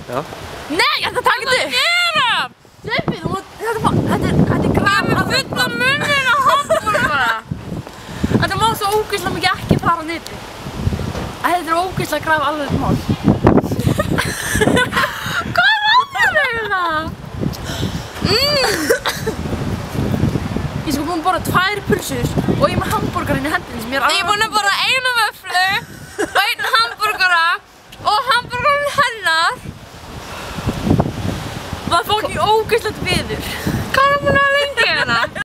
Já. Nei, ég ætla að taka þetta upp! Steffi, þetta er graf fulla munnin á hamborgara. Þetta má svo ógeðslega mikið ekki fara niður. Þetta er ógeðslega graf alveg mál. Hvað er það? Ég sko búin að borða 2 pulsur og ég er með hamborgarinn í hendinni sem ég er alveg... Ég er búin að borða 1 vöfflu og 1 hamborgara og hamborgarinn hennar. Það er fólk í ógeðslegt veður.